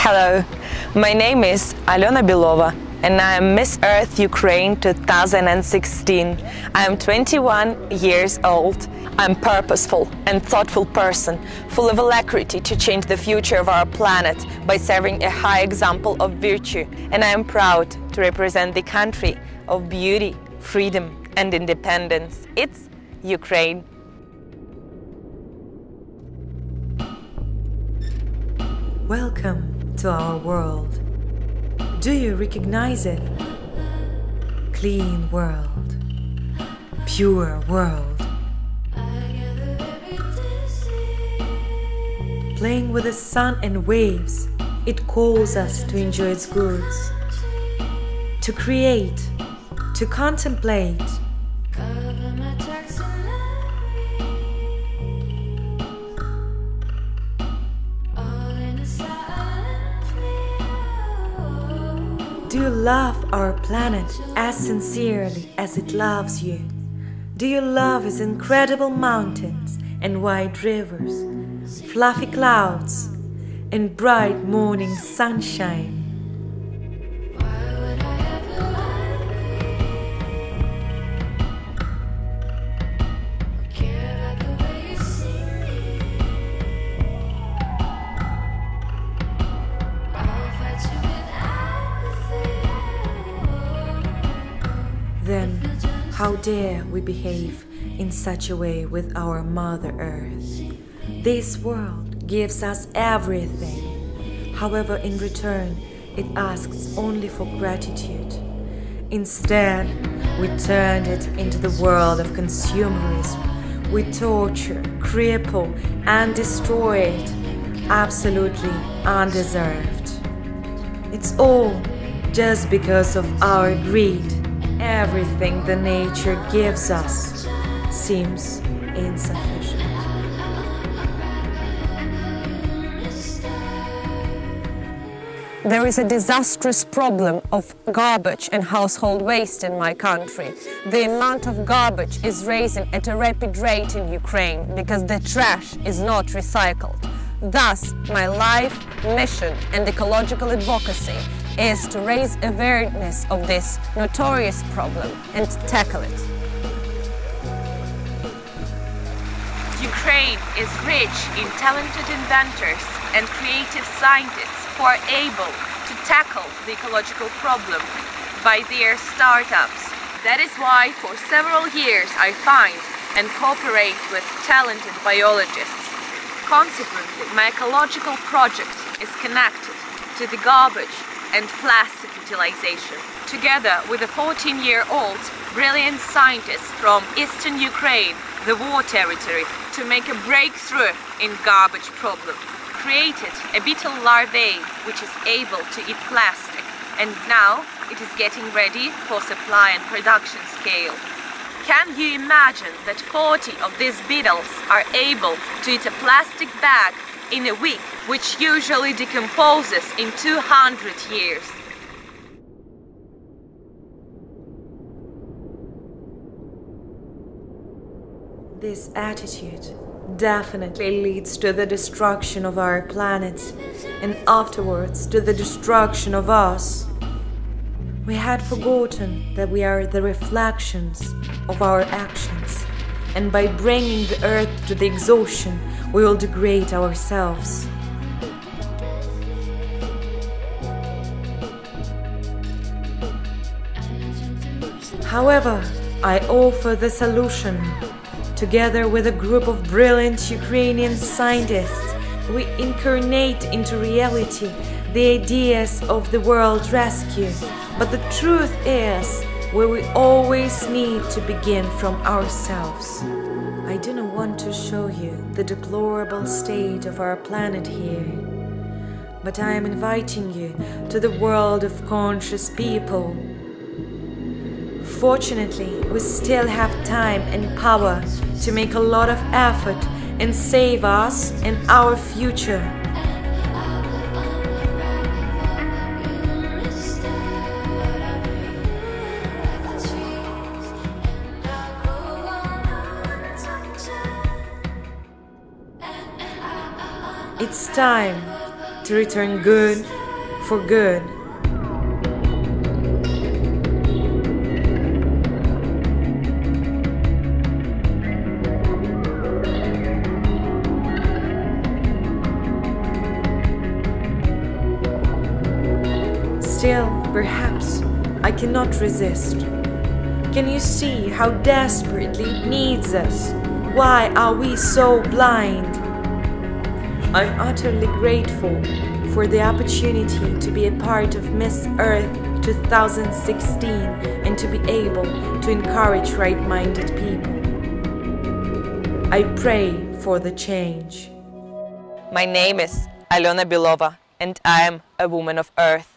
Hello, my name is Alena Belova and I am Miss Earth Ukraine 2016. I am 21 years old. I'm a purposeful and thoughtful person, full of alacrity to change the future of our planet by serving a high example of virtue, and I am proud to represent the country of beauty, freedom and independence. It's Ukraine. Welcome to our world. Do you recognize it? Clean world, pure world. Playing with the sun and waves, it calls us to enjoy its goods, to create, to contemplate. Do you love our planet as sincerely as it loves you? Do you love its incredible mountains and wide rivers, fluffy clouds, and bright morning sunshine? Then, how dare we behave in such a way with our Mother Earth? This world gives us everything. However, in return, it asks only for gratitude. Instead, we turned it into the world of consumerism. We torture, cripple, and destroy it, absolutely undeserved. It's all just because of our greed. Everything the nature gives us seems insufficient. There is a disastrous problem of garbage and household waste in my country. The amount of garbage is rising at a rapid rate in Ukraine because the trash is not recycled. Thus, my life, mission and ecological advocacy is to raise awareness of this notorious problem and tackle it. Ukraine is rich in talented inventors and creative scientists who are able to tackle the ecological problem by their startups. That is why for several years I find and cooperate with talented biologists. Consequently, my ecological project is connected to the garbage and plastic utilization, together with a 14-year-old brilliant scientist from eastern Ukraine, the war territory, to make a breakthrough in garbage problem. Created a beetle larvae which is able to eat plastic, and now it is getting ready for supply and production scale. Can you imagine that 40 of these beetles are able to eat a plastic bag in a week, which usually decomposes in 200 years? This attitude definitely leads to the destruction of our planet and afterwards to the destruction of us. We had forgotten that we are the reflections of our actions, and by bringing the earth to the exhaustion, we will degrade ourselves. However, I offer the solution. Together with a group of brilliant Ukrainian scientists, we incarnate into reality the ideas of the world rescue. But the truth is, we always need to begin from ourselves. I do not want to show you the deplorable state of our planet here, but I am inviting you to the world of conscious people. Fortunately, we still have time and power to make a lot of effort and save us and our future. It's time to return good for good. Still, perhaps, I cannot resist. Can you see how desperately it needs us? Why are we so blind? I'm utterly grateful for the opportunity to be a part of Miss Earth 2016 and to be able to encourage right-minded people. I pray for the change. My name is Alena Belova and I am a woman of Earth.